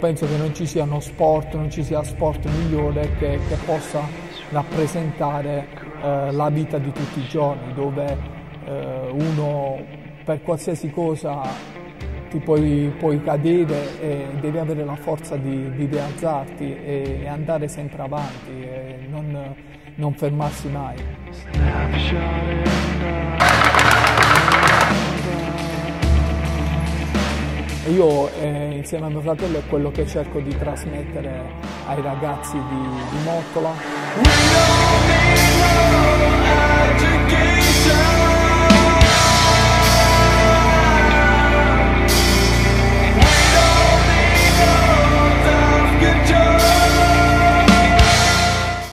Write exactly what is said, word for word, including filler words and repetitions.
penso che non ci sia uno sport, non ci sia sport migliore che, che possa rappresentare eh, la vita di tutti i giorni, dove eh, uno per qualsiasi cosa ti puoi, puoi cadere e devi avere la forza di, di rialzarti e, e andare sempre avanti e non, non fermarsi mai. Io eh, insieme a mio fratello è quello che cerco di trasmettere ai ragazzi di, di Mottola.